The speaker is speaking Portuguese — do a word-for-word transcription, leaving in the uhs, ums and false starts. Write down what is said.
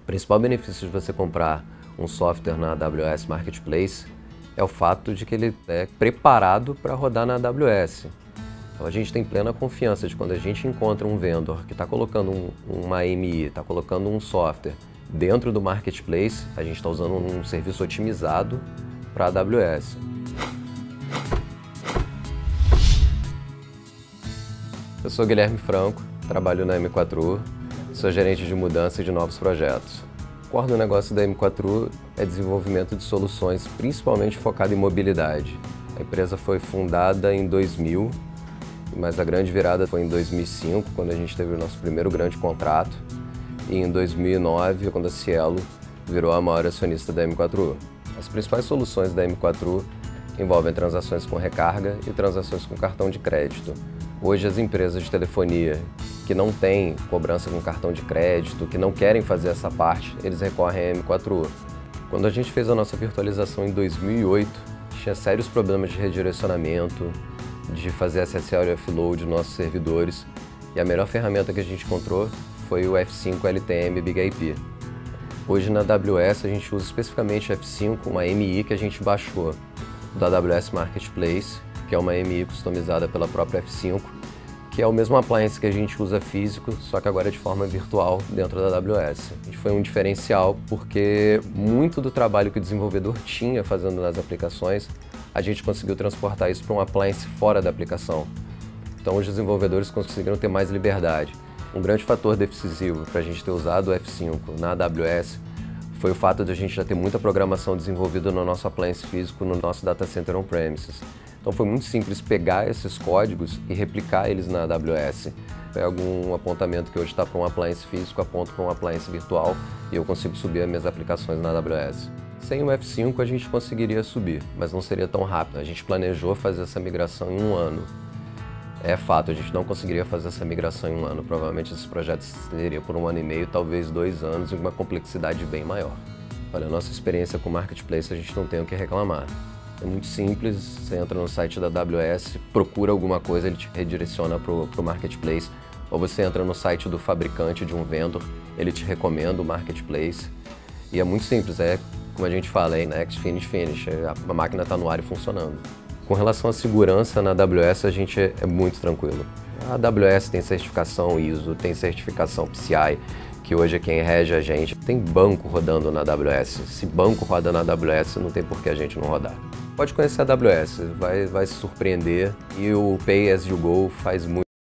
principal benefício de você comprar um software na A W S Marketplace é o fato de que ele é preparado para rodar na A W S. Então a gente tem plena confiança de quando a gente encontra um vendor que está colocando um, uma A M I, está colocando um software dentro do Marketplace, a gente está usando um serviço otimizado para a AWS. Eu sou Guilherme Franco, trabalho na M quatro U, sou gerente de mudança e de novos projetos. O core do negócio da M quatro U é desenvolvimento de soluções principalmente focado em mobilidade. A empresa foi fundada em dois mil, mas a grande virada foi em dois mil e cinco, quando a gente teve o nosso primeiro grande contrato, e em dois mil e nove, quando a Cielo virou a maior acionista da M quatro U. As principais soluções da M quatro U envolvem transações com recarga e transações com cartão de crédito. Hoje as empresas de telefonia que não têm cobrança com cartão de crédito, que não querem fazer essa parte, eles recorrem à M quatro U. Quando a gente fez a nossa virtualização em dois mil e oito, tinha sérios problemas de redirecionamento, de fazer S S L e offload nos nossos servidores, e a melhor ferramenta que a gente encontrou foi o F cinco L T M Big I P. Hoje na A W S a gente usa especificamente F cinco, uma A M I que a gente baixou da A W S Marketplace, que é uma A M I customizada pela própria F cinco, que é o mesmo appliance que a gente usa físico, só que agora de forma virtual dentro da A W S. A gente foi um diferencial porque muito do trabalho que o desenvolvedor tinha fazendo nas aplicações, a gente conseguiu transportar isso para um appliance fora da aplicação. Então os desenvolvedores conseguiram ter mais liberdade. Um grande fator decisivo para a gente ter usado o F cinco na A W S foi o fato de a gente já ter muita programação desenvolvida no nosso appliance físico, no nosso data center on-premises. Então foi muito simples pegar esses códigos e replicar eles na A W S. Pego um apontamento que hoje está para um appliance físico, aponto para um appliance virtual e eu consigo subir as minhas aplicações na A W S. Sem o F cinco a gente conseguiria subir, mas não seria tão rápido. A gente planejou fazer essa migração em um ano. É fato, a gente não conseguiria fazer essa migração em um ano. Provavelmente esses projetos seriam por um ano e meio, talvez dois anos, e uma complexidade bem maior. Olha, a nossa experiência com o Marketplace a gente não tem o que reclamar. É muito simples, você entra no site da A W S, procura alguma coisa, ele te redireciona para o Marketplace, ou você entra no site do fabricante de um vendor, ele te recomenda o Marketplace. E é muito simples, é como a gente fala, é next, finish, finish, a máquina está no ar e funcionando. Com relação à segurança, na A W S a gente é, é muito tranquilo. A A W S tem certificação I S O, tem certificação P C I, que hoje é quem rege a gente. Tem banco rodando na A W S. Se banco roda na A W S, não tem por que a gente não rodar. Pode conhecer a A W S, vai, vai se surpreender, e o Pay As You Go faz muito